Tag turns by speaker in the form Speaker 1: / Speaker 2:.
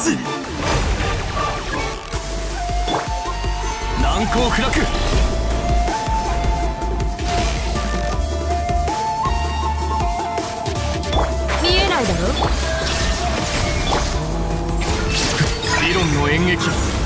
Speaker 1: つ難攻不落。
Speaker 2: 見えないだろ。
Speaker 1: 理論の演劇